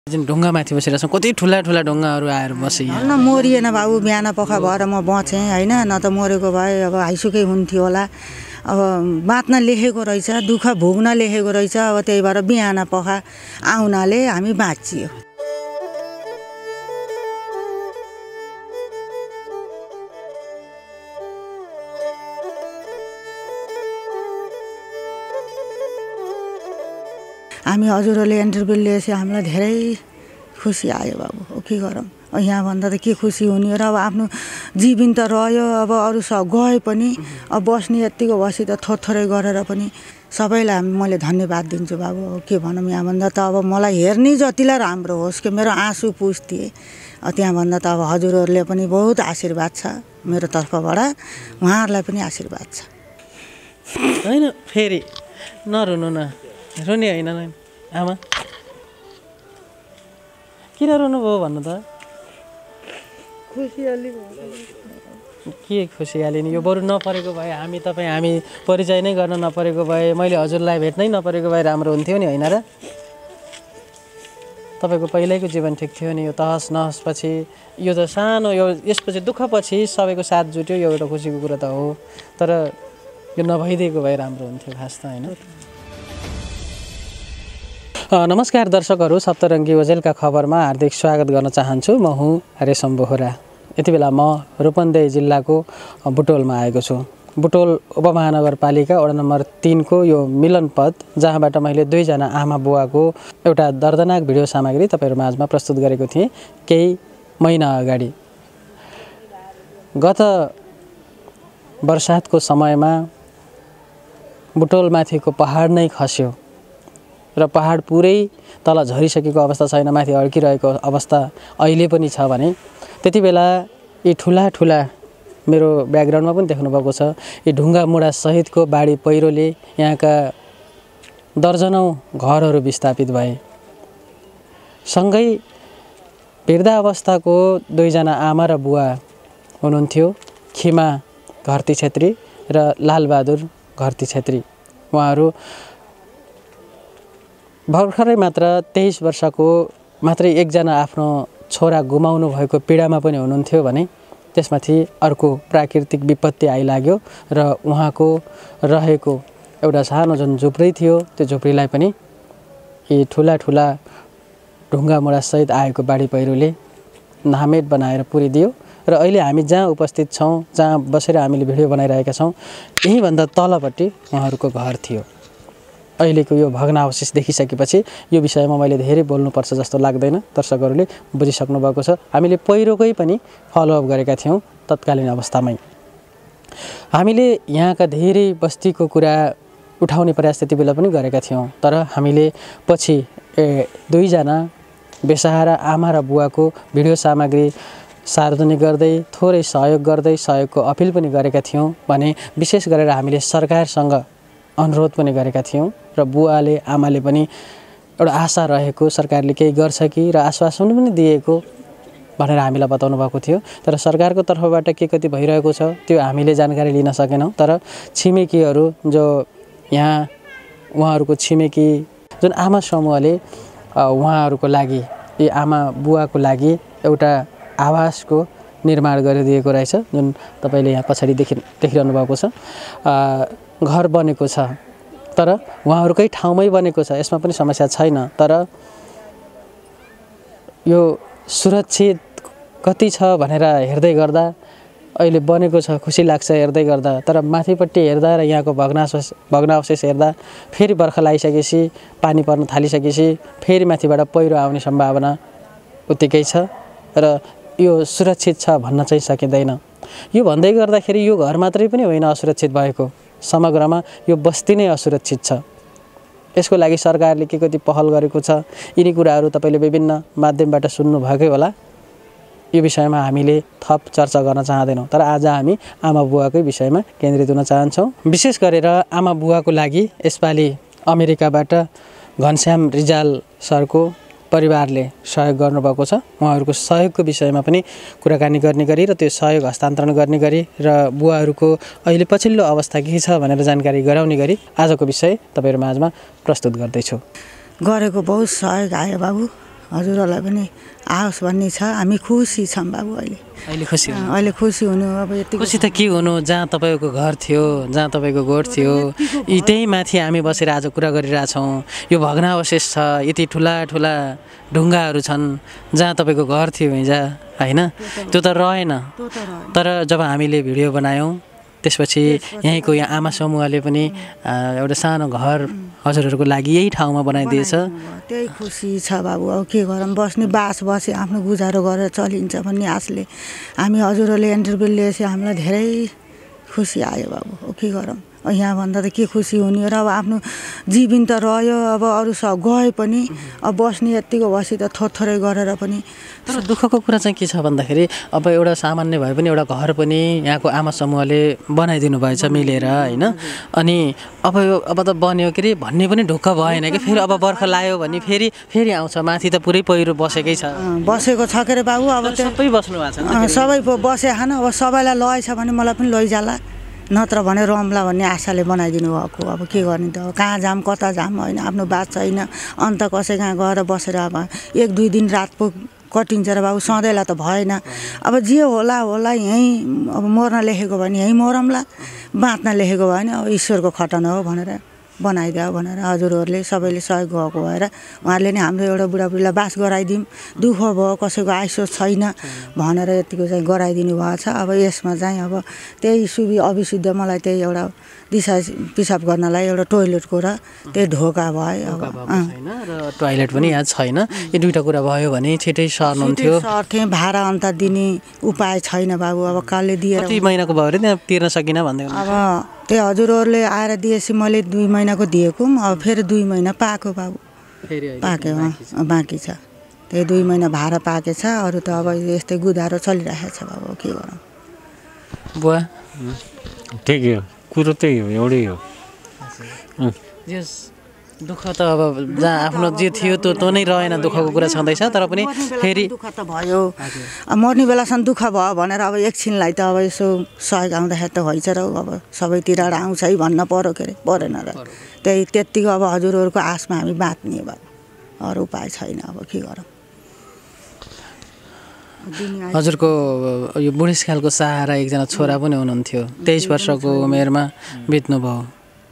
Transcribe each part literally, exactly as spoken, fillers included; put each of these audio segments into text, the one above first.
जुन ढुङ्गामाथि बसेर छौँ कति ठुला ठुला ढुङ्गाहरू आएर बसे यहाँ न मरिएन बाबु बिहान पख भएर म बचेँ होइन न त मरेको भए अब हाइसुकै हुन्थ्यो होला अब बाँच्न लेखेको रहेछ दुःख भोग्न लेखेको रहेछ अब त्यही भएर बिहान पख आउनाले हामी बाँचियो। हामी हजुरहरूले इन्टरभ्यू लिएपछि हामीलाई धेरै खुसी आयो बाबु के गरौँ यहाँभन्दा त के खुसी हुने र अब आफ्नो जीवन त रह्यो अब अरू सब गए पनि अब बस्ने यत्तिको बसी त थोरथोरै गरेर पनि सबैलाई मैले धन्यवाद दिन्छु बाबु के भनौँ यहाँभन्दा त अब मलाई हेर्ने जतिलाई राम्रो होस् कि मेरो आँसु पुस्थिए त्यहाँभन्दा त अब हजुरहरूले पनि बहुत आशीर्वाद छ मेरो तर्फबाट उहाँहरूलाई पनि आशीर्वाद छ होइन फेरि नरुनु न रुने होइन आमा किन रुनु भयो भन्नु त खुसियाली के खुसियाली नि यो बरु नपरेको भए हामी तपाईँ हामी परिचय नै गर्न नपरेको भए मैले हजुरलाई भेट्नै नपरेको भए राम्रो हुन्थ्यो नि होइन र तपाईँको पहिल्यैको जीवन ठिक थियो नि यो तहस नहस पछि यो त सानो यो यसपछि दुःखपछि सबैको साथ जुट्यो यो एउटा खुसीको कुरा त हो तर यो नभइदिएको भए राम्रो हुन्थ्यो खास त होइन। नमस्कार दर्शकहरू, सप्तरङ्गी ओझेलका खबरमा हार्दिक स्वागत गर्न चाहन्छु। म हुँ रेशम बोहरा। यति बेला म रूपन्देही जिल्लाको बुटोलमा आएको छु। बुटोल उपमहानगरपालिका वडा नम्बर तीनको यो मिलन पद जहाँबाट मैले दुईजना आमा बुवाको एउटा दर्दनाक भिडियो सामग्री तपाईँहरू माझमा प्रस्तुत गरेको थिएँ केही महिना अगाडि। गत बर्सातको समयमा बुटोलमाथिको पहाड नै खस्यो र पहाड पुरै तल झरिसकेको अवस्था छैन, माथि अड्किरहेको अवस्था अहिले पनि छ भने त्यति बेला यी ठुला ठुला मेरो ब्याकग्राउन्डमा पनि देख्नुभएको छ यी ढुङ्गा मुढा सहितको बाढी पहिरोले यहाँका दर्जनौँ घरहरू विस्थापित भए। सँगै वृद्ध अवस्थाको दुईजना आमा र बुवा हुनुहुन्थ्यो, खिमा घरती छेत्री र लालबहादुर घरती छेत्री। उहाँहरू भर्खरै मात्र तेइस वर्षको मात्रै एकजना आफ्नो छोरा गुमाउनु भएको पीडामा पनि हुनुहुन्थ्यो भने त्यसमाथि अर्को प्राकृतिक विपत्ति आइलाग्यो र उहाँको रहेको एउटा सानो जुन झुप्री थियो त्यो झुप्रीलाई पनि यी ठुला ठुला ढुङ्गा मुढासहित आएको बाढी पहिरोले नामेट बनाएर पुरिदियो र अहिले हामी जहाँ उपस्थित छौँ, जहाँ बसेर हामीले भिडियो बनाइरहेका छौँ, यहीँभन्दा तलपट्टि उहाँहरूको घर थियो। अहिलेको यो भग्नावशेष देखिसकेपछि यो विषयमा मैले धेरै बोल्नुपर्छ जस्तो लाग्दैन, दर्शकहरूले बुझिसक्नु भएको छ। हामीले पहिरोकै पनि फलोअप गरेका थियौँ तत्कालीन अवस्थामै। हामीले यहाँका धेरै बस्तीको कुरा उठाउने प्रयास त्यति बेला पनि गरेका थियौँ, तर हामीले पछि ए दुईजना बेसहारा आमा र बुवाको भिडियो सामग्री सार्वजनिक गर्दै थोरै सहयोग गर्दै सहयोगको अपिल पनि गरेका थियौँ भने विशेष गरेर हामीले सरकारसँग अनुरोध पनि गरेका थियौँ र बुवाले आमाले पनि एउटा आशा रहेको सरकारले केही गर्छ कि र आश्वासन पनि दिएको भनेर हामीलाई बताउनु भएको थियो। तर सरकारको तर्फबाट के कति भइरहेको छ त्यो हामीले जानकारी लिन सकेनौँ। तर छिमेकीहरू जो यहाँ उहाँहरूको छिमेकी जुन आमा समूहले उहाँहरूको लागि यी आमा बुवाको लागि एउटा आवासको निर्माण गरिदिएको रहेछ, जुन तपाईँले यहाँ पछाडि देखि देखिरहनु भएको छ। घर बनेको छ तर उहाँहरूकै ठाउँमै बनेको छ, यसमा पनि समस्या छैन। तर यो सुरक्षित कति छ भनेर हेर्दै गर्दा अहिले बनेको छ खुसी लाग्छ हेर्दै गर्दा, तर माथिपट्टि हेर्दा र यहाँको भग्नावशेष भग्नावशेष हेर्दा फेरि बर्खा लगाइसकेपछि पानी पर्न थालिसकेपछि फेरि माथिबाट पहिरो आउने सम्भावना उत्तिकै छ र यो सुरक्षित छ भन्न चाहिँ सकिँदैन। यो भन्दै गर्दाखेरि यो घर मात्रै पनि होइन असुरक्षित भएको, समग्रमा यो बस्ती नै असुरक्षित छ। यसको लागि सरकारले के कति पहल गरेको छ यिनी कुराहरू तपाईँले विभिन्न माध्यमबाट सुन्नुभएकै होला। यो विषयमा हामीले थप चर्चा गर्न चाहँदैनौँ, तर आज हामी आमा बुवाकै विषयमा केन्द्रित हुन चाहन्छौँ। विशेष गरेर आमा बुवाको लागि यसपालि अमेरिकाबाट घनश्याम रिजाल सरको परिवारले सहयोग गर्नुभएको छ। उहाँहरूको सहयोगको विषयमा पनि कुराकानी गर्ने गरी र त्यो सहयोग हस्तान्तरण गर्ने गरी र बुवाहरूको अहिले पछिल्लो अवस्था के छ भनेर जानकारी गराउने गरी आजको विषय तपाईँहरू माझमा प्रस्तुत गर्दैछु। गरेको बहुत सहयोग आयो बाबु, हजुरहरूलाई पनि आओस् भन्ने छ। हामी खुसी छौँ बाबु अहिले अहिले खुसी अहिले खुसी हुनु अब यति खुसी त के हुनु जहाँ तपाईँको घर थियो जहाँ तपाईँको गोठ थियो त्यही माथि हामी बसेर आज कुरा गरिरहेछौँ। यो भग्नावशेष छ यति ठुला ठुला ढुङ्गाहरू छन् जहाँ तपाईँको घर थियो हिजो होइन त्यो त रहेन। तर जब हामीले भिडियो बनायौँ त्यसपछि यहीँको यहाँ आमा समूहले पनि एउटा सानो घर हजुरहरूको लागि यही ठाउँमा बनाइदिएछ। त्यही खुसी छ बाबु। अब के गरौँ बस्ने बास बसे आफ्नो गुजारो गरेर चलिन्छ भन्ने आशले हामी हजुरहरूले इन्टरभ्यू लिएपछि हामीलाई धेरै खुसी आयो बाबु। अब के गरौँ यहाँभन्दा त के खुसी हुने र अब आफ्नो जीवन त रह्यो अब अरू सब गए पनि अब बस्ने यत्तिको बसी त थोरै गरेर पनि। तर दुःखको कुरा चाहिँ के छ भन्दाखेरि अब एउटा सामान्य भए पनि एउटा घर पनि यहाँको आमा समूहले बनाइदिनु भएछ मिलेर होइन। अनि अब यो अब त बन्यो के अरे भन्ने पनि ढुक्क भएन कि फेरि अब बर्खा लाग्यो भने फेरि फेरि आउँछ माथि त पुरै पहिरो बसेकै छ बसेको छ के अरे बाबु। अब सबै बस्नु भएको छ सबै बसे खान अब सबैलाई लगेछ भने मलाई पनि लैजाला नत्र भने रम्ला भन्ने आशाले बनाइदिनु भएको। अब के गर्ने त कहाँ जाम कता जाम होइन आफ्नो बात छैन। अन्त कसै कहाँ गएर बसेर अब एक दुई दिन रात पो कटिन्छ र बाबु सधैँलाई त भएन। अब जे होला होला यहीँ अब मर्न लेखेको भने यहीँ मरौँला बाँच्न लेखेको भएन अब ईश्वरको खटना हो भनेर बनाइदियो भनेर हजुरहरूले सबैले सहयोग गएको भएर उहाँहरूले नि हाम्रो एउटा बुढाबुढीलाई बास गराइदिउँ दुःख भयो कसैको आइसो छैन भनेर यतिको चाहिँ गराइदिनु भएको छ। अब यसमा चाहिँ अब त्यही सुवि अविशुद्ध मलाई त्यही एउटा दिशा पिसाब गर्नलाई एउटा टोइलेटको र त्यही ढोका भयो र टोइलेट पनि यहाँ छैन। यो दुईवटा कुरा भयो भने छिटै सर्नुहुन्थ्यो। सर्थेँ भाडा अन्त दिने उपाय छैन बाबु। अब कसले दिएर कति महिनाको भयो अरे त्यहाँ तिर्न सकिनँ भन्दै अब त्यही हजुरहरूले आएर दिएपछि मैले दुई महिनाको दिएको अब फेरि दुई महिना पाएको बाबु पाक्यो बाँकी छ। त्यही दुई महिना भाडा पाकेको छ। अरू त अब यस्तै गुदारो चलिरहेको छ बाबु के गरौँ। बुवा ठिकै हो कुरो त्यही हो एउटै हो। दुःख त अब जहाँ आफ्नो जे थियो त्यो त नै रहेन दुःखको कुरा छँदैछ। तर पनि फेरि दुःख त भयो मर्ने बेलासम्म दुःख भयो भनेर अब एकछिनलाई त अब यसो सहयोग आउँदाखेरि त भइन्छ र अब सबैतिर आउँछ है भन्न पर्यो के अरे परेन र त्यही त्यत्तिको अब हजुरहरूको आशमा हामी बाँच्ने भयो अरू उपाय छैन। अब के गरौँ। हजुरको यो बुढेसकालको सहारा एकजना छोरा पनि हुनुहुन्थ्यो तेइस वर्षको उमेरमा बित्नुभयो।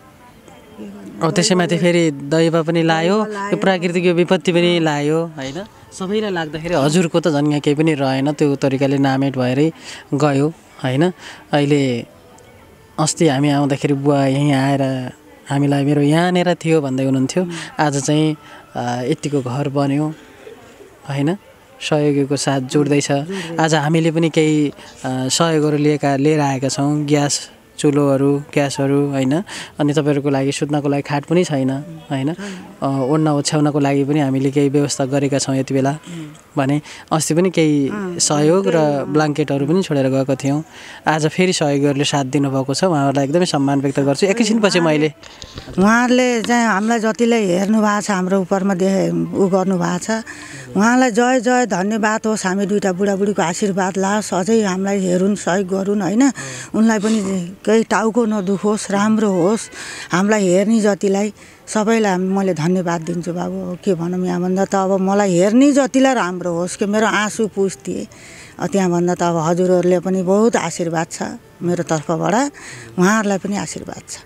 अब त्यसैमाथि फेरि दैव पनि लायो यो प्राकृतिक यो विपत्ति पनि लायो होइन। सबैलाई लाग्दाखेरि हजुरको त झन् यहाँ केही पनि रहेन त्यो तरिकाले नामेट भएरै गयो होइन। अहिले अस्ति हामी आउँदाखेरि बुवा यहीँ आएर हामीलाई मेरो यहाँनिर थियो भन्दै हुनुहुन्थ्यो। आज चाहिँ यतिको घर बन्यो होइन सहयोगीको साथ जोड्दैछ। आज हामीले पनि केही सहयोगहरू लिएका लिएर आएका छौँ ग्यास चुलोहरू ग्यासहरू होइन। अनि तपाईँहरूको लागि सुत्नको लागि खाट पनि छैन होइन। ओड्न ओछ्याउनको लागि पनि हामीले केही व्यवस्था गरेका छौँ यति बेला भने अस्ति पनि केही सहयोग र ब्ल्याङ्केटहरू पनि छोडेर गएको थियौँ। आज फेरि सहयोगीहरूले साथ दिनुभएको छ उहाँहरूलाई एकदमै सम्मान व्यक्त गर्छु। एकैछिनपछि मैले उहाँहरूले चाहिँ हामीलाई जतिले हेर्नु भएको छ हाम्रो उपरमा देखे उ गर्नुभएको छ उहाँलाई जय जय धन्यवाद होस्। हामी दुईवटा बुढाबुढीको आशीर्वाद लाओस् अझै हामीलाई हेरुन् सहयोग गरून् होइन। उनलाई पनि केही टाउको नदुखोस् राम्रो होस्। हामीलाई हेर्ने जतिलाई सबैलाई मैले धन्यवाद दिन्छु बाबु। के भनौँ यहाँभन्दा त अब मलाई हेर्ने जतिलाई राम्रो होस् कि मेरो आँसु पुस्थिए त्यहाँभन्दा त अब हजुरहरूले पनि बहुत आशीर्वाद छ मेरो तर्फबाट उहाँहरूलाई पनि आशीर्वाद छ।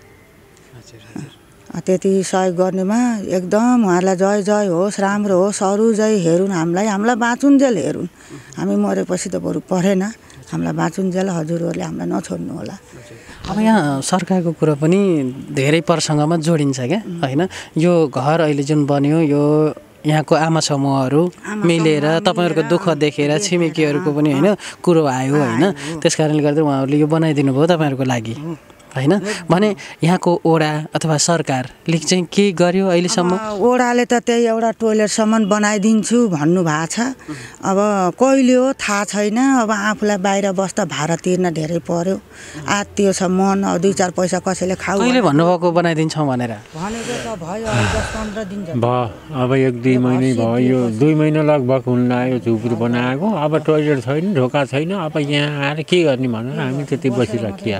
त्यति सहयोग गर्नेमा एकदम उहाँहरूलाई जय जय होस् राम्रो होस्। अरू जय हेरुन् हामीलाई हामीलाई बाँचुन्जेल हेरुन्। हामी मरेपछि त बरु परेन हामीलाई बाँचुन्जेल हजुरहरूले हामीलाई नछोड्नु होला। अब यहाँ सरकारको कुरा पनि धेरै प्रसङ्गमा जोडिन्छ क्या होइन। यो घर अहिले जुन बन्यो यो यहाँको आमा समूहहरू मिलेर तपाईँहरूको दुःख देखेर छिमेकीहरूको पनि होइन कुरो आयो होइन। त्यस कारणले गर्दा उहाँहरूले यो बनाइदिनु भयो तपाईँहरूको लागि होइन। भने यहाँको ओडा अथवा सरकारले चाहिँ के गर्यो अहिलेसम्म? ओडाले त त्यही एउटा टोइलेटसम्म बनाइदिन्छु भन्नुभएको छ। अब कहिले हो थाहा छैन। अब आफूलाई बाहिर बस्दा भाडा तिर्न धेरै पर्यो आत्तियो छ मन दुई चार पैसा कसैले खाऊ कहिले भन्नुभएको बनाइदिन्छौँ भनेर भनेको त भयो दस पन्ध्र दिन भयो। अब एक दुई महिनै भयो यो दुई महिना लगभग हुन लाग्यो झुपडी बनाएको। अब टोइलेट छैन ढोका छैन। अब यहाँ आएर के गर्ने भनेर हामी त्यति बसिराखिया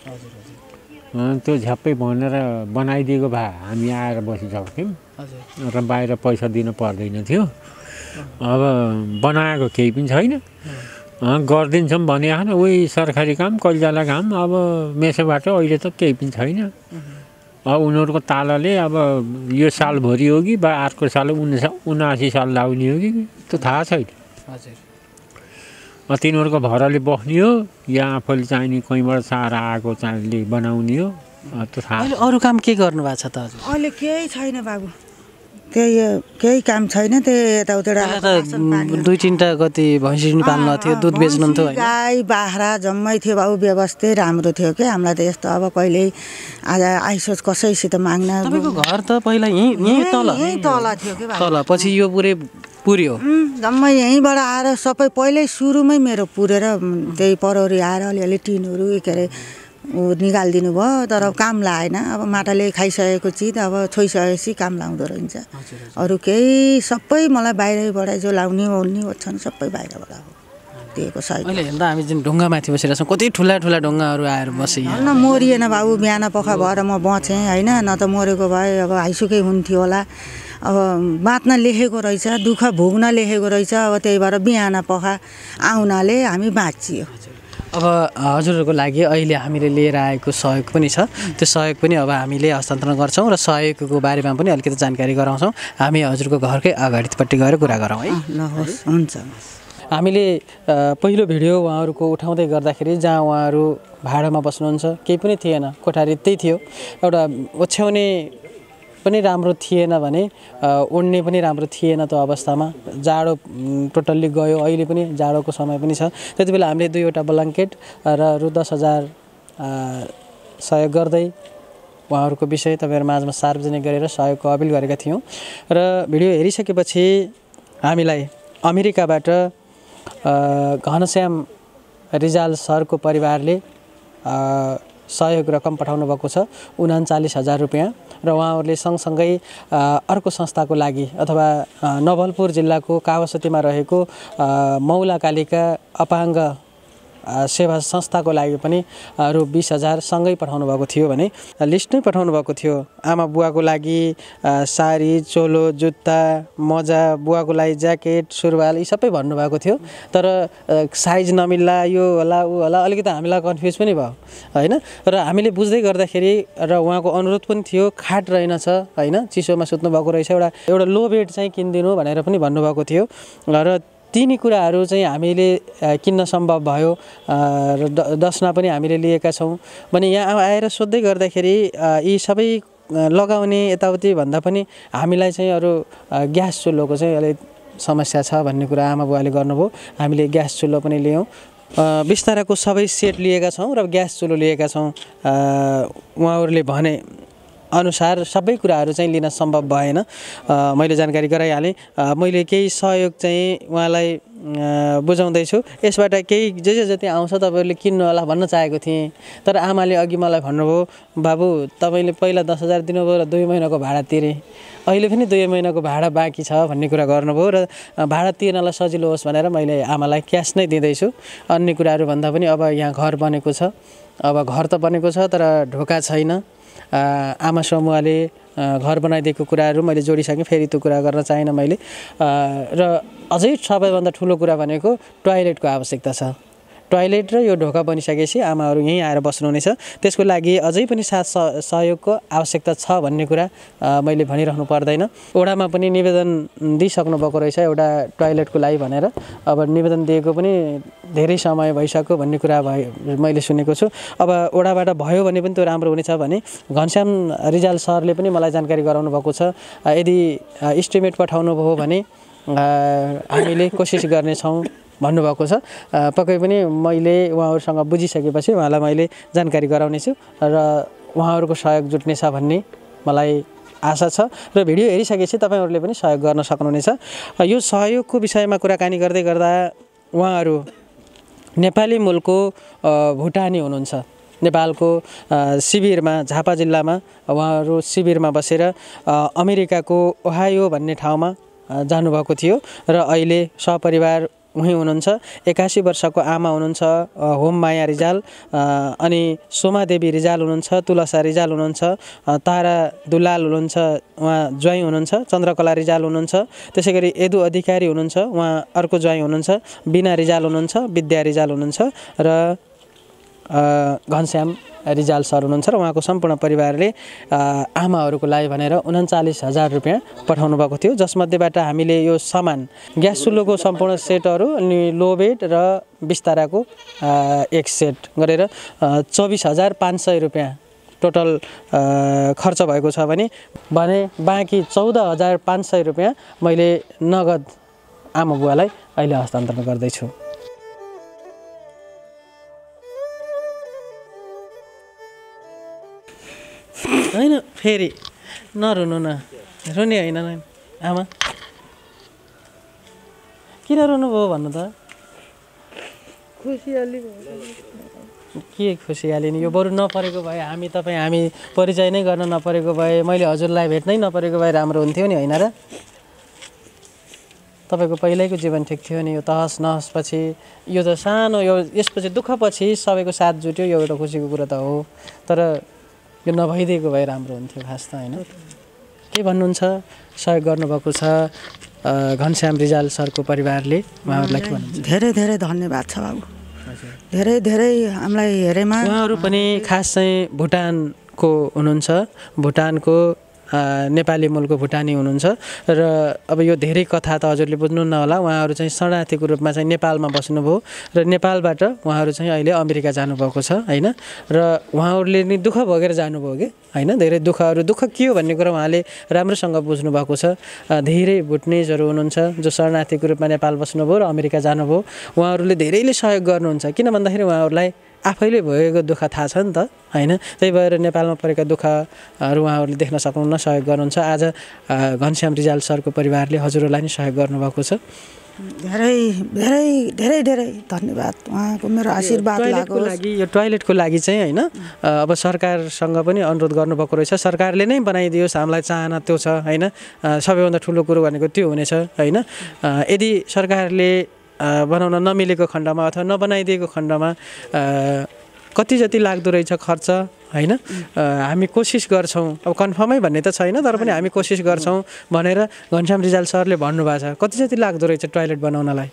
त्यो झ्याप्पै भनेर बनाइदिएको भए हामी आएर बसिसक्थ्यौँ र बाहिर पैसा दिनु पर्दैन थियो। अब बनाएको केही पनि छैन, गरिदिन्छौँ भने आएन उही सरकारी काम कहिलेला काम। अब मेसोबाट अहिले त केही पनि छैन। अब उनीहरूको तालाले अब यो सालभरि हो कि बा अर्को साल उन्ना उनासी साल लाउने हो कि त्यो थाहा छैन। हजुर तिनीहरूको भरले बस्ने हो या आफूले चाहिने कहीँबाट सारा आएको चाहिने बनाउने हो त्यो थाहा। अहिले अरू काम के गर्नु भएको छ त हजुर? अहिले केही छैन बाबु, केही केही काम छैन। त्यही यताउता दुई तिनवटा कति भैँसी पाल्न थियो, दुध बेच्नुहुन्थ्यो, गाई बाख्रा जम्मै थियो बाबु। व्यवस्था राम्रो थियो क्या हामीलाई त। यस्तो अब कहिले आज आइसोच कसैसित माग्न। तपाईँको घर त पहिला यहीँ यहीँ तल यहीँ तल थियो कि तल, पछि यो पुरै पुर्यो जम्मै यहीँबाट आएर सबै पहिल्यै सुरुमै मेरो पुरेर त्यही परौरी आएर अलिअलि टिनहरू के अरे निकालिदिनु भयो। तर काम लागेन। अब माटाले खाइसकेको चिज अब छोइसकेपछि काम लाउँदो रहेछ। अरू केही सबै मलाई बाहिरबाट जो लाउने ओल्ने ओछ्छन् सबै बाहिरबाट हो दिएको सहयोग। अहिले हेर्दा हामी जुन ढुङ्गामाथि बसेर छौँ, कति ठुला ठुला ढुङ्गाहरू आएर बसे। न मरिएन बाबु, बिहान पख भएर म बचेँ होइन, न त मरेको भए अब हाइसुकै हुन्थ्यो होला। अब बाँच्न लेखेको रहेछ, दुःख भोग्न लेखेको रहेछ। अब त्यही भएर बिहान पख आउनाले हामी बाँचियो। अब हजुरहरूको लागि अहिले हामीले लिएर आएको सहयोग पनि छ, त्यो सहयोग पनि अब हामीले हस्तान्तरण गर्छौँ र सहयोगको बारेमा पनि अलिकति जानकारी गराउँछौँ। हामी हजुरको घरकै अगाडिपट्टि गएर कुरा गरौँ है। ल हस्, हुन्छ। हामीले पहिलो भिडियो उहाँहरूको उठाउँदै गर्दाखेरि जहाँ उहाँहरू भाडामा बस्नुहुन्छ, केही पनि थिएन, कोठारी त्यही थियो, एउटा ओछ्याउने पनि राम्रो थिएन भने ओड्ने पनि राम्रो थिएन त्यो अवस्थामा। जाडो टोटल्ली गयो, अहिले पनि जाडोको समय पनि छ। त्यति बेला हामीले दुईवटा ब्ल्याङ्केट र रु दस हजार सहयोग गर्दै उहाँहरूको विषय तपाईँहरू माझमा सार्वजनिक गरेर सहयोगको अपिल गरेका थियौँ। र भिडियो हेरिसकेपछि हामीलाई अमेरिकाबाट घनश्याम रिजाल सरको परिवारले सहयोग रकम पठाउनु भएको छ, उनाचालिस हजार रुपियाँ। र उहाँहरूले सँगसँगै अर्को संस्थाको लागि अथवा नवलपुर जिल्लाको कावासतीमा रहेको मौला कालिका अपाङ्ग सेवा संस्थाको लागि पनि रु बिस हजार सँगै पठाउनु भएको थियो भने लिस्ट नै पठाउनु भएको थियो। आमा बुवाको लागि साडी, चोलो, जुत्ता, मोजा, बुवाको लागि ज्याकेट, सुरुवाल यी सबै भन्नुभएको थियो। तर साइज नमिल्ला, यो होला ऊ होला, अलिकति हामीलाई कन्फ्युज पनि भयो होइन। र हामीले बुझ्दै गर्दाखेरि र उहाँको अनुरोध पनि थियो, खाट रहेनछ होइन, चिसोमा सुत्नु भएको रहेछ, एउटा एउटा लो बेड चाहिँ किनिदिनु भनेर पनि भन्नुभएको थियो। र तिनी कुराहरू चाहिँ हामीले किन्न सम्भव भयो र दसमा पनि हामीले लिएका छौँ भने यहाँ आएर सोध्दै गर्दाखेरि यी सबै लगाउने यताउति भन्दा पनि हामीलाई चाहिँ अरू ग्यास चुल्होको चाहिँ अलिक समस्या छ भन्ने कुरा आमा बुवाले गर्नुभयो। हामीले ग्यास चुल्हो पनि लियौँ, बिस्ताराको सबै सेट लिएका छौँ र ग्यास चुल्हो लिएका छौँ। उहाँहरूले भने अनुसार सबै कुराहरू चाहिँ लिन सम्भव भएन। मैले जानकारी गराइहालेँ। मैले केही सहयोग चाहिँ उहाँलाई बुझाउँदैछु, यसबाट केही जे जे जति आउँछ तपाईँहरूले किन्नु होला भन्न चाहेको थिएँ। तर आमाले अघि मलाई भन्नुभयो, बाबु तपाईँले पहिला दस हजार दिनुभयो र दुई महिनाको भाडा तिरेँ, अहिले पनि दुई महिनाको भाडा बाँकी छ भन्ने कुरा गर्नुभयो। र भाडा तिर्नलाई सजिलो होस् भनेर मैले आमालाई क्यास नै दिँदैछु। अन्य कुराहरू भन्दा पनि अब यहाँ घर बनेको छ, अब घर त बनेको छ तर ढोका छैन। आमा समूहले घर बनाइदिएको कुराहरू मैले जोडिसकेँ, फेरि त्यो कुरा गर्न चाहिनँ मैले। र अझै सबैभन्दा ठुलो कुरा भनेको टोयलेटको आवश्यकता छ। टोयलेट र यो ढोका बनिसकेपछि आमाहरू यहीँ आएर बस्नुहुनेछ, त्यसको लागि अझै पनि साथ सहयोगको आवश्यकता छ भन्ने कुरा मैले भनिरहनु पर्दैन। ओडामा पनि निवेदन दिइसक्नु भएको रहेछ एउटा टोयलेटको लागि भनेर। अब निवेदन दिएको पनि धेरै समय भइसक्यो भन्ने कुरा भए मैले सुनेको छु। अब ओडाबाट भयो भने पनि त्यो राम्रो हुनेछ भने घनश्याम रिजाल सरले पनि मलाई जानकारी गराउनु भएको छ। यदि इस्टिमेट पठाउनु भयो भने हामीले कोसिस गर्नेछौँ भन्नुभएको छ। पक्कै पनि मैले उहाँहरूसँग बुझिसकेपछि उहाँलाई मैले जानकारी गराउनेछु र उहाँहरूको सहयोग जुट्नेछ भन्ने मलाई आशा छ। र भिडियो हेरिसकेपछि तपाईँहरूले पनि सहयोग गर्न सक्नुहुनेछ। यो सहयोगको विषयमा कुराकानी गर्दै गर्दा उहाँहरू नेपाली मूलको भुटानी हुनुहुन्छ। नेपालको शिविरमा, झापा जिल्लामा उहाँहरू शिविरमा बसेर अमेरिकाको ओहायो भन्ने ठाउँमा जानुभएको थियो र अहिले सपरिवार उही हुनुहुन्छ। एकासी वर्षको आमा हुनुहुन्छ होममाया रिजाल, अनि सोमादेवी रिजाल हुनुहुन्छ, तुलसा रिजाल हुनुहुन्छ, तारा दुलाल हुनुहुन्छ, उहाँ ज्वाइँ हुनुहुन्छ, चन्द्रकला रिजाल हुनुहुन्छ, त्यसै गरी यदु अधिकारी हुनुहुन्छ, उहाँ अर्को ज्वाइँ हुनुहुन्छ, बिना रिजाल हुनुहुन्छ, विद्या रिजाल हुनुहुन्छ र घनश्याम रिजाल सर हुनुहुन्छ र उहाँको सम्पूर्ण परिवारले आमाहरूको लागि भनेर उन्चालिस हजार रुपियाँ पठाउनु भएको थियो, जसमध्येबाट हामीले यो सामान ग्यास चुल्होको सम्पूर्ण सेटहरू अनि लो बेड र बिस्ताराको एक सेट गरेर चौबिस हजार पाँच सय रुपियाँ टोटल खर्च भएको छ भने भने बाँकी चौध हजार पाँच सय रुपियाँ मैले नगद आमा बुवालाई अहिले हस्तान्तरण गर्दैछु। होइन फेरि नरुनु न, रुने होइन आमा, किन रुनु भयो भन्नु त? खुसियाली के खुसियाली नि, यो बरु नपरेको भए हामी तपाईँ हामी परिचय नै गर्न नपरेको भए, मैले हजुरलाई भेट्नै नपरेको भए राम्रो हुन्थ्यो नि, होइन र? तपाईँको पहिल्यैको जीवन ठिक थियो नि, यो तहस नहस पछि यो त सानो, यो यसपछि दुःखपछि सबैको साथ जुट्यो, यो एउटा खुसीको कुरो त हो, तर यो नभइदिएको भए राम्रो हुन्थ्यो खास त, होइन? के भन्नुहुन्छ? सहयोग गर्नुभएको छ घनश्याम रिजाल सरको परिवारले, उहाँहरूलाई के भन्नुहुन्छ? धेरै धेरै धन्यवाद छ बाबु, धेरै धेरै हामीलाई हेरेमा। उहाँहरू पनि खास चाहिँ भुटानको हुनुहुन्छ, भुटानको नेपाली मूलको भुटानी हुनुहुन्छ र अब यो धेरै कथा त हजुरले बुझ्नुहुन्न होला। उहाँहरू चाहिँ शरणार्थीको रूपमा चाहिँ नेपालमा बस्नुभयो र नेपालबाट उहाँहरू चाहिँ अहिले अमेरिका जानुभएको छ, होइन? र उहाँहरूले नि दुःख भोगेर जानुभयो कि, होइन? धेरै दुःखहरू, दुःख के हो भन्ने कुरा उहाँले राम्रोसँग बुझ्नु भएको छ। धेरै भुटनिजहरू हुनुहुन्छ जो शरणार्थीको रूपमा नेपाल बस्नुभयो र अमेरिका जानुभयो, उहाँहरूले धेरैले सहयोग गर्नुहुन्छ, किन भन्दाखेरि उहाँहरूलाई आफैले भएको दुःख थाहा छ नि त, होइन? त्यही भएर नेपालमा परेका दुःखहरू उहाँहरूले देख्न सक्नुहुन्न, सहयोग गर्नुहुन्छ। आज घनश्याम रिजाल सरको परिवारले हजुरहरूलाई नि सहयोग गर्नुभएको छ। धेरै धेरै धेरै धेरै धन्यवाद, उहाँको मेरो आशीर्वाद टोयलेटको लागि, यो टोयलेटको लागि चाहिँ होइन, अब सरकारसँग पनि अनुरोध गर्नुभएको रहेछ, सरकारले नै बनाइदियोस्, हामीलाई चाहना त्यो छ, होइन? सबैभन्दा ठुलो कुरो भनेको त्यो हुनेछ, होइन? यदि सरकारले बनाउन नमिलेको खण्डमा अथवा नबनाइदिएको खण्डमा कति जति लाग्दो रहेछ खर्च, होइन? हामी कोसिस गर्छौँ, अब कन्फर्मै भन्ने त छैन, तर पनि हामी कोसिस गर्छौँ भनेर घनश्याम रिजाल सरले भन्नुभएको छ। कति जति लाग्दो रहेछ टोयलेट बनाउनलाई?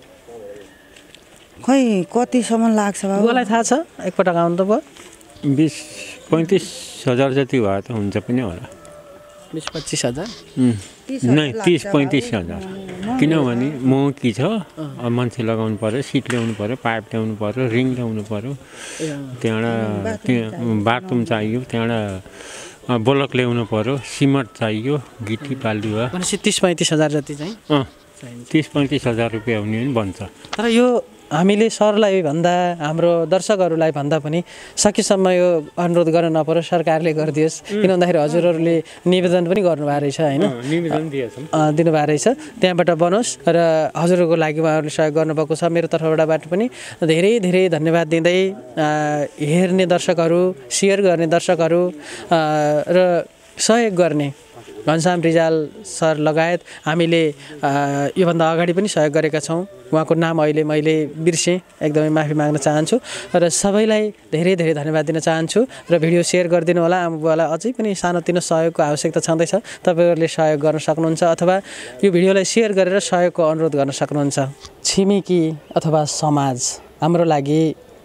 खै कतिसम्म लाग्छ बाबु? मलाई थाहा छ, एकपटक आउनु त भयो। बिस पैँतिस हजार जति भए त हुन्छ पनि होला। बिस पच्चिस हजार नै तिस पैँतिस हजार, किनभने महँगी छ, मान्छे लगाउनु पऱ्यो, सिट ल्याउनु पऱ्यो, पाइप ल्याउनु पऱ्यो, रिङ ल्याउनु पऱ्यो, त्यहाँबाट त्यहाँ बाथरुम चाहियो, त्यहाँबाट ब्लक ल्याउनु पऱ्यो, सिमेन्ट चाहियो, गिटी बालुवा, भनेपछि तिस पैँतिस हजार जति चाहिँ अँ तिस पैँतिस हजार रुपियाँ हुने पनि भन्छ। तर यो हामीले सरलाई भन्दा, हाम्रो दर्शकहरूलाई भन्दा पनि सकेसम्म यो अनुरोध गर्न नपरोस्, सरकारले गरिदियोस्, किन भन्दाखेरि हजुरहरूले निवेदन पनि गर्नुभएको रहेछ, होइन? निवेदन दिनुभएको रहेछ, त्यहाँबाट बनोस् र हजुरहरूको लागि उहाँहरूले सहयोग गर्नुभएको छ। मेरो तर्फबाट पनि धेरै धेरै धन्यवाद दिँदै हेर्ने दर्शकहरू, सेयर गर्ने दर्शकहरू र सहयोग गर्ने घनश्याम रिजाल सर लगायत हामीले योभन्दा अगाडि पनि सहयोग गरेका छौँ, उहाँको नाम अहिले मैले बिर्सेँ, एकदमै माफी माग्न चाहन्छु र सबैलाई धेरै धेरै धन्यवाद दिन चाहन्छु र भिडियो सेयर गरिदिनु होला। आमा बुवालाई अझै पनि सानोतिनो सहयोगको आवश्यकता छँदैछ, तपाईँहरूले सहयोग गर्न सक्नुहुन्छ अथवा यो भिडियोलाई सेयर गरेर सहयोगको अनुरोध गर्न सक्नुहुन्छ। छिमेकी अथवा समाज हाम्रो लागि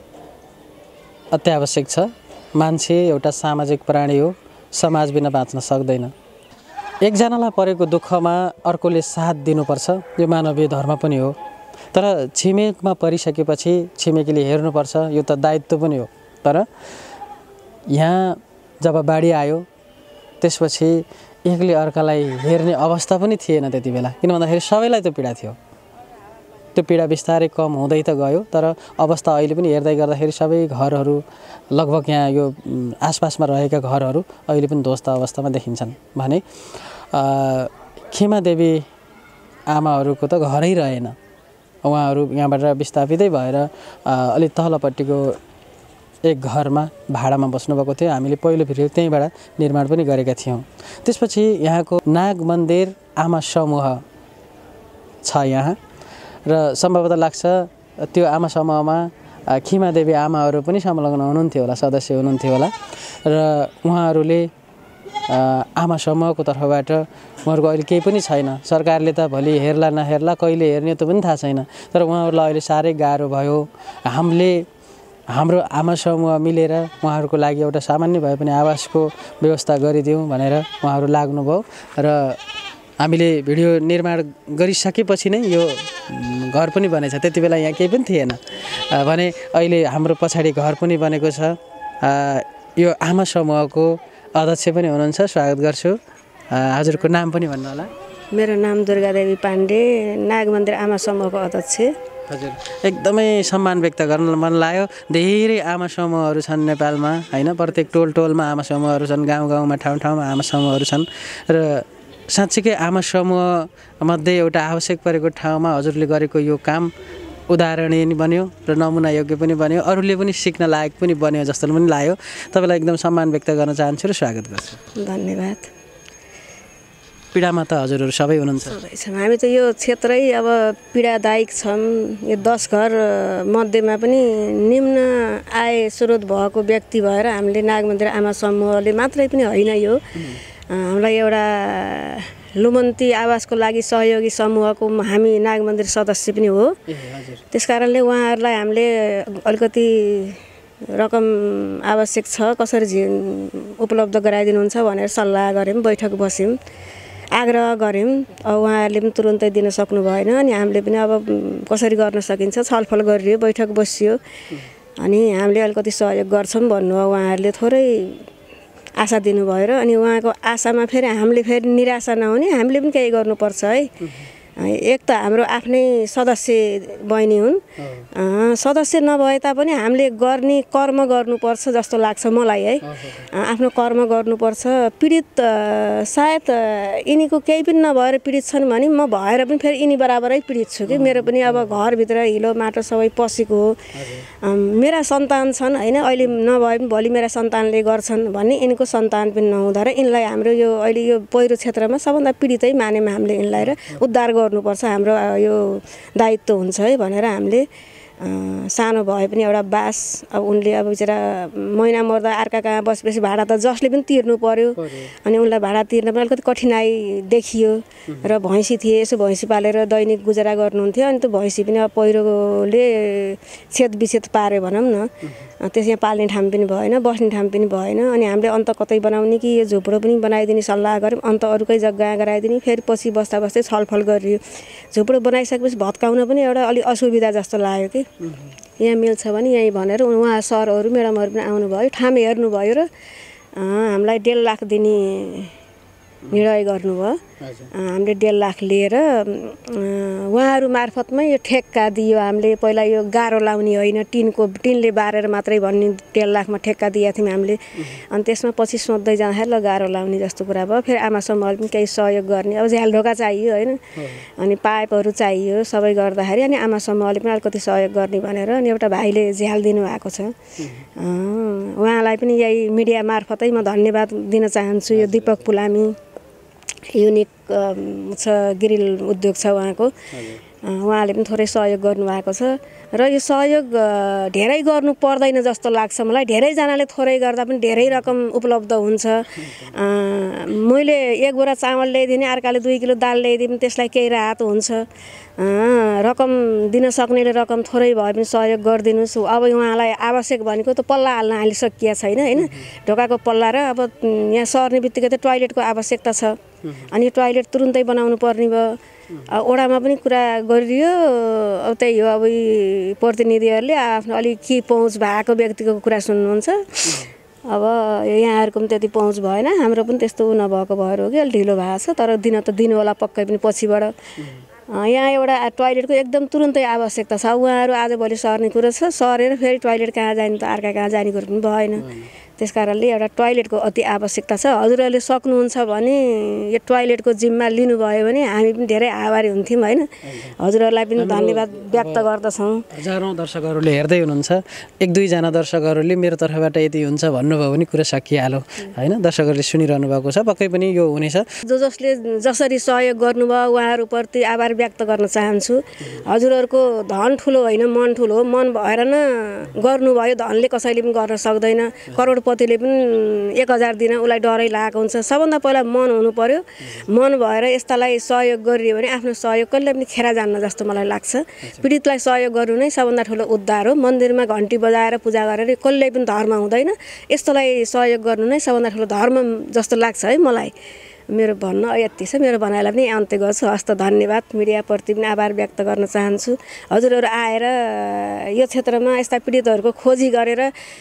अत्यावश्यक छ। मान्छे एउटा सामाजिक प्राणी हो, समाज बिना बाँच्न सक्दैन। एकजनालाई परेको दुःखमा अर्कोले साथ दिनुपर्छ, यो मानवीय धर्म पनि हो। तर छिमेकमा परिसकेपछि छिमेकीले हेर्नुपर्छ, यो त दायित्व पनि हो। तर यहाँ जब बाढी आयो त्यसपछि एकले अर्कालाई हेर्ने अवस्था पनि थिएन त्यति बेला, किन भन्दाखेरि सबैलाई त्यो पीडा थियो। त्यो पीडा बिस्तारै कम हुँदै त गयो, तर अवस्था अहिले पनि हेर्दै गर्दाखेरि सबै घरहरू लगभग यहाँ यो आसपासमा रहेका घरहरू अहिले पनि ध्वस्त अवस्थामा देखिन्छन्। भने खेमा देवी आमाहरूको त घरै रहेन, उहाँहरू यहाँबाट विस्थापितै भएर अलिक तलपट्टिको एक घरमा भाडामा बस्नुभएको थियो। हामीले पहिलो भिडियो त्यहीँबाट निर्माण पनि गरेका थियौँ। त्यसपछि यहाँको नाग मन्दिर आमा समूह छ यहाँ, र सम्भवतः लाग्छ त्यो आमा समूहमा खिमा देवी आमाहरू पनि संलग्न हुनुहुन्थ्यो होला, सदस्य हुनुहुन्थ्यो होला र उहाँहरूले आमा समूहको तर्फबाट उहाँहरूको अहिले केही पनि छैन। सरकारले त भोलि हेर्ला नहेर्ला, कहिले हेर्ने त्यो पनि थाहा छैन। तर उहाँहरूलाई अहिले साह्रै गाह्रो भयो। हामीले हाम्रो आमा समूह मिलेर उहाँहरूको लागि एउटा सामान्य भए पनि आवासको व्यवस्था गरिदिउँ भनेर उहाँहरू लाग्नुभयो र हामीले भिडियो निर्माण गरिसकेपछि नै यो घर पनि बनेछ। त्यति बेला यहाँ केही पनि थिएन भने अहिले हाम्रो पछाडि घर पनि बनेको छ। यो आमा समूहको अध्यक्ष पनि हुनुहुन्छ, स्वागत गर्छु। हजुरको नाम पनि भन्नु होला। मेरो नाम दुर्गादेवी पाण्डे, नागमन्दिर आमा समूहको अध्यक्ष। हजुर, एकदमै सम्मान व्यक्त गर्न मन लाग्यो। धेरै आमा समूहहरू छन् नेपालमा हैन, प्रत्येक टोल टोलमा आमा समूहहरू छन्, गाउँ गाउँमा ठाउँ ठाउँमा आमा समूहहरू छन् र साँच्चीकै आमा समूह मध्ये एउटा आवश्यक परेको ठाउँमा हजुरले गरेको यो काम उदाहरणीय पनि बन्यो र नमुना योग्य पनि बन्यो, अरूले पनि सिक्न लायक पनि बन्यो जस्तो पनि लाग्यो। तपाईँलाई एकदम सम्मान व्यक्त गर्न चाहन्छु र स्वागत गर्छु। धन्यवाद। पीडामा त हजुरहरू सबै हुनुहुन्छ? सबै छौँ हामी त। यो क्षेत्रै अब पीडादायक छौँ। यो दस घर मध्येमा पनि निम्न आय स्रोत भएको व्यक्ति भएर हामीले नागमन्दिर आमा समूहले मात्रै पनि होइन, यो हामीलाई एउटा लुमन्ती आवासको लागि सहयोगी समूहको हामी नागमन्दिर सदस्य पनि हो। त्यस कारणले उहाँहरूलाई हामीले अलिकति रकम आवश्यक छ, कसरी उपलब्ध गराइदिनुहुन्छ भनेर सल्लाह गऱ्यौँ, बैठक बस्यौँ, आग्रह गऱ्यौँ। अब उहाँहरूले पनि तुरुन्तै दिन सक्नु भएन। अनि हामीले पनि अब कसरी गर्न सकिन्छ छलफल गरियो, बैठक बसियो। अनि हामीले अलिकति सहयोग गर्छौँ भन्नुभयो उहाँहरूले, थोरै आशा दिनुभयो र अनि उहाँको आशामा फेरि हामीले फेरि निराशा नहुने, हामीले पनि केही गर्नुपर्छ है। एक त हाम्रो आफ्नै सदस्य बहिनी हुन्, सदस्य नभए तापनि हामीले गर्ने कर्म गर्नुपर्छ जस्तो लाग्छ मलाई है। आफ्नो कर्म गर्नुपर्छ। पीडित सायद यिनीको केही पनि नभएर पीडित छन् भने म भएर पनि फेरि यिनी बराबरै पीडित छु कि। मेरो पनि अब घरभित्र हिलो माटो सबै पसेको हो। मेरा सन्तान छन् होइन, अहिले नभए पनि भोलि मेरा सन्तानले गर्छन् भन्ने यिनको सन्तान पनि नहुँदा र यिनलाई हाम्रो यो अहिले यो पहिरो क्षेत्रमा सबभन्दा पीडितै मान्यौँ हामीले यिनलाई, र उद्धार गर्नुपर्छ, हाम्रो यो दायित्व हुन्छ है भनेर हामीले सानो भए पनि एउटा बास। अब उनले अब बिचरा महिना मर्दा अर्का कहाँ बसेपछि भाडा त जसले पनि तिर्नु पर्यो। अनि उनलाई भाडा तिर्न पनि अलिकति कठिनाइ देखियो र भैँसी थिए, यसो भैँसी पालेर दैनिक गुजारा गर्नुहुन्थ्यो। अनि त्यो भैँसी पनि अब पहिरोले छेद विच्छेद पार्यो भनौँ न। त्यस यहाँ पाल्ने ठाउँ पनि भएन, बस्ने ठाउँ पनि भएन। अनि हामीले अन्त कतै बनाउने कि यो झुप्रो पनि बनाइदिने सल्लाह गऱ्यौँ, अन्त अरूकै जग्गा गराइदिने। फेरि पछि बस्दा बस्दै छलफल गरियो। झुप्रो बनाइसकेपछि भत्काउन पनि एउटा अलिक असुविधा जस्तो लाग्यो कि यहाँ मिल्छ भने यहीँ भनेर उहाँ सरहरू म्याडमहरू पनि आउनुभयो, ठाउँ हेर्नुभयो र हामीलाई डेढ लाख दिने निर्णय गर्नुभयो। हामीले डेढ लाख लिएर उहाँहरू मार्फतमै यो ठेक्का दियो। हामीले पहिला यो गाह्रो लाउने होइन, टिनको टिनले बारेर मात्रै भन्ने डेढ लाखमा ठेक्का दिएका थियौँ हामीले। अनि त्यसमा पछि सोध्दै जाँदाखेरि ल गाह्रो लाउने जस्तो कुरा भयो। फेरि आमा समूहले पनि केही सहयोग गर्ने, अब झ्याल ढोका चाहियो होइन, अनि पाइपहरू चाहियो, सबै गर्दाखेरि अनि आमा समूहले पनि अलिकति सहयोग गर्ने भनेर अनि एउटा भाइले झ्याल दिनुभएको छ। उहाँलाई पनि यही मिडिया मार्फतै म धन्यवाद दिन चाहन्छु। यो दिपक पुलामी युनिक छ, ग्रिल उद्योग छ उहाँको, उहाँले पनि थोरै सहयोग गर्नुभएको छ। र यो सहयोग धेरै गर्नु पर्दैन जस्तो लाग्छ मलाई। धेरैजनाले थोरै गर्दा पनि धेरै रकम उपलब्ध हुन्छ। मैले एक बोरा चामल ल्याइदिने, अर्काले दुई किलो दाल ल्याइदिने, त्यसलाई केही राहत हुन्छ। रकम दिन सक्नेले रकम थोरै भए पनि सहयोग गरिदिनुहोस्। अब उहाँलाई आवश्यक भनेको त पल्ला हाल्न हालिसकिया छैन होइन, ढोकाको पल्ला र अब यहाँ सर्ने बित्तिकै त टोयलेटको आवश्यकता छ। अनि टोयलेट तुरुन्तै बनाउनु पर्ने भयो। ओडामा पनि कुरा गरियो। अब त्यही हो, अब प्रतिनिधिहरूले आफ्नो अलिक के पहुँच भएको व्यक्तिको कुरा सुन्नुहुन्छ। अब यहाँहरूको पनि त्यति पहुँच भएन, हाम्रो पनि त्यस्तो नभएको भएर हो कि अलिक ढिलो भएको छ। तर दिन त दिनु होला पक्कै पनि पछिबाट। यहाँ एउटा टोयलेटको एकदम तुरुन्तै आवश्यकता छ। उहाँहरू आजभोलि सर्ने कुरो छ, सरेर फेरि टोयलेट कहाँ जाने त अर्का कहाँ जाने कुरो पनि भएन। त्यस कारणले एउटा टोयलेटको अति आवश्यकता छ। हजुरहरूले सक्नुहुन्छ भने यो टोयलेटको जिम्मा लिनुभयो भने हामी पनि धेरै आभारी हुन्थ्यौँ होइन। हजुरहरूलाई पनि धन्यवाद व्यक्त गर्दछौँ। हजारौँ दर्शकहरूले हेर्दै हुनुहुन्छ, एक दुईजना दर्शकहरूले मेरो तर्फबाट यति हुन्छ भन्नुभयो भने कुरा सकिहाल्यो होइन। दर्शकहरूले सुनिरहनु भएको छ, पक्कै पनि यो हुनेछ। जो जसले जसरी सहयोग गर्नुभयो उहाँहरूप्रति आभार व्यक्त गर्न चाहन्छु। हजुरहरूको धन ठुलो होइन, मन ठुलो हो। मन भएर न गर्नुभयो, धनले कसैले पनि गर्न सक्दैन। करोडपतिले पनि एक हजार दिन उसलाई डरै लागेको हुन्छ। सबभन्दा पहिला मन हुनु पर्यो। मन भएर यस्तालाई सहयोग गरियो भने आफ्नो सहयोग कहिले पनि खेर जान्न जस्तो मलाई लाग्छ। पीडितलाई सहयोग गर्नु नै सबभन्दा ठुलो उद्धार हो। मन्दिरमा घन्टी बजाएर पूजा गरेर कहिले पनि धर्म हुँदैन। यस्तोलाई सहयोग गर्नु नै सबभन्दा ठुलो धर्म जस्तो लाग्छ है मलाई। मेरो भन्न यति छ। मेरो भनाइलाई पनि अन्त्य गर्छु। हस्त धन्यवाद। मिडियाप्रति पनि आभार व्यक्त गर्न चाहन्छु। हजुरहरू आएर यो क्षेत्रमा यस्ता पीडितहरूको खोजी गरेर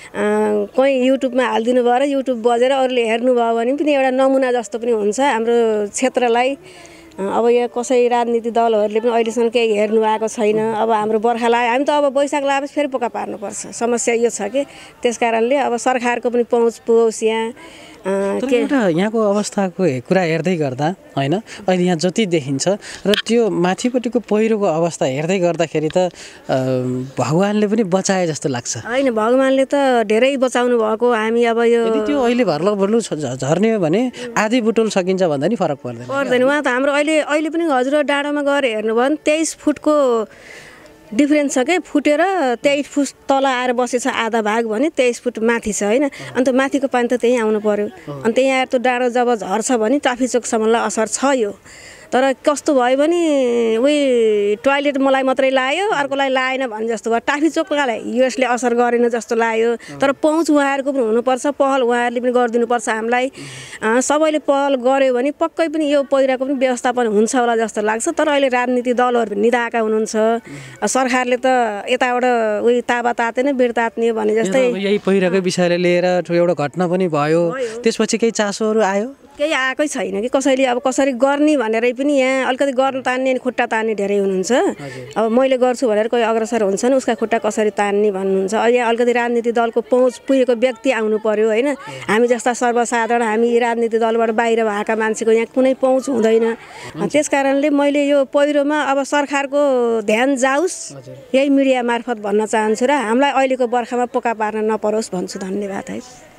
कहीँ युट्युबमा हालिदिनु भयो र युट्युब बजेर अरूले हेर्नुभयो भने पनि एउटा नमुना जस्तो पनि हुन्छ हाम्रो क्षेत्रलाई। अब यहाँ कसै राजनीति दलहरूले पनि अहिलेसम्म केही हेर्नु आएको छैन। अब हाम्रो बर्खा लाग्यो, हामी त अब वैशाख लगाएपछि फेरि पोका पार्नुपर्छ। समस्या यो छ कि त्यस कारणले अब सरकारको पनि पहुँच पुगोस् यहाँ। तर एउटा यहाँको अवस्थाको कुरा हेर्दै गर्दा होइन, अहिले यहाँ जति देखिन्छ र त्यो माथिपट्टिको पहिरोको अवस्था हेर्दै गर्दाखेरि त भगवान्ले पनि बचाए जस्तो लाग्छ होइन। भगवान्ले त धेरै बचाउनु भएको। हामी अब यो त्यो अहिले भर्लो भर्लो झर्ने हो भने आधी बुटोल सकिन्छ भन्दा नि फरक पर्दैन पर्दैन। उहाँ त हाम्रो अहिले अहिले पनि हजुर डाँडामा गएर हेर्नुभयो भने तेइस फुटको डिफ्रेन्स छ क्या। फुटेर तेइस फुट तल आएर बसेछ आधा भाग भने तेइस फुट माथि छ होइन। अन्त माथिको पानी त त्यहीँ आउनु पर्यो। अनि त्यहीँ आएर त्यो डाँडो जब झर्छ भने ट्राफिक चोकसम्मलाई असर छ यो। तर कस्तो भयो भने उही टोयलेट मलाई मात्रै लायो, अर्कोलाई लाएन भने जस्तो भयो। ट्राफिक चोकलाई यसले असर गरेन जस्तो लाग्यो। तर पहुँच उहाँहरूको पनि हुनुपर्छ, पहल उहाँहरूले पनि गरिदिनुपर्छ हामीलाई। सबैले पहल गर्यो भने पक्कै पनि यो पहिराको पनि व्यवस्थापन हुन्छ होला जस्तो लाग्छ। तर अहिले राजनीति दलहरू निधाएका हुनुहुन्छ। सरकारले त यताबाट उही ताबा तातेन बिड तात्ने भने जस्तै यही पहिराकै विषयले लिएर एउटा घटना पनि भयो। त्यसपछि केही चासोहरू आयो? केही आएकै छैन कि। कसैले अब कसरी गर्ने भनेरै पनि यहाँ अलिकति गर्न तान्ने अनि खुट्टा तान्ने धेरै हुनुहुन्छ। अब मैले गर्छु भनेर कोही अग्रसर हुन्छ नि, उसका खुट्टा कसरी तान्ने भन्नुहुन्छ। यहाँ अलिकति राजनीति दलको पहुँच पुगेको व्यक्ति आउनु पर्यो होइन। हामी जस्ता सर्वसाधारण हामी राजनीति दलबाट बाहिर भएका मान्छेको यहाँ कुनै पहुँच हुँदैन। त्यस कारणले मैले यो पहिरोमा अब सरकारको ध्यान जाओस् यही मिडिया मार्फत भन्न चाहन्छु र हामीलाई अहिलेको बर्खामा पोका पार्न नपरोस् भन्छु। धन्यवाद है।